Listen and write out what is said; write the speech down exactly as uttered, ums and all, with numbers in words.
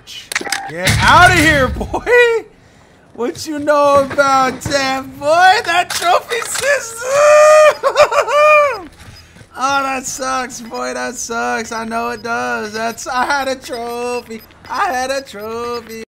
Watch. Get out of here, boy. What you know about that, boy? That trophy system. Oh, that sucks, boy. That sucks. I know it does. That's. I had a trophy. I had a trophy.